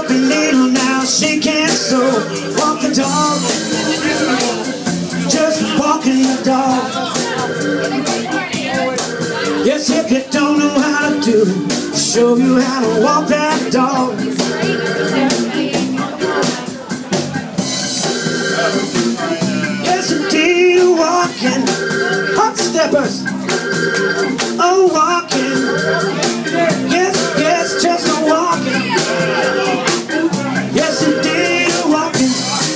broke a needle, now she can't sew. Walk the dog, just walking the dog. Yes, if you don't know how to do it, show you how to walk that dog. Yes, indeed, walking, hot steppers, oh, walking. Yes, yes, just a walking. Yes, indeed, a walking.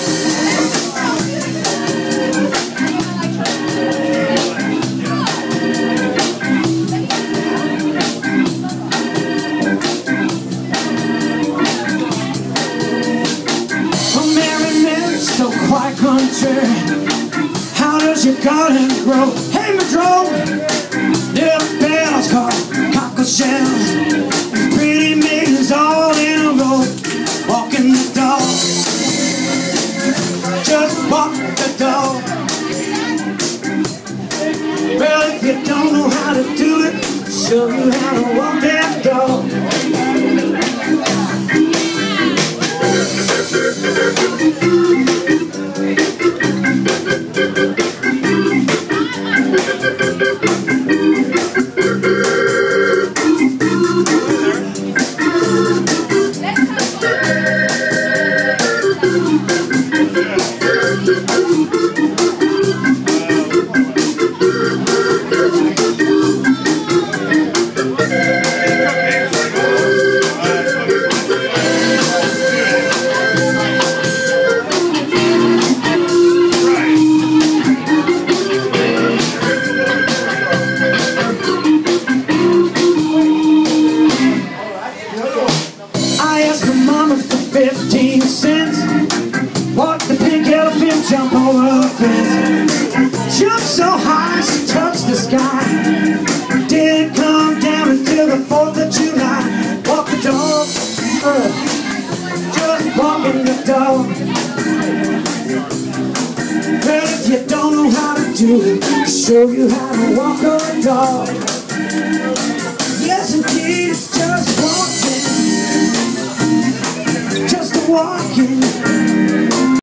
Oh, Mary, Mary, so quiet country. How does your garden grow? Hey, Madrones, little bells call cockle shells. Pretty maidens all in a row, walking the dog. Just walk the dog. Well, if you don't know how to do it, show you how to walk that dog. I asked my mama for 15 cents. Watched the pink elephant jump over the fence. Jumped so high she touched the sky. Didn't come down until the 4th of July. Walk the dog, just walking the dog. Well, if you don't know how to do it, show you how to walk a dog. Yes, indeed, it's just walking. Just walking.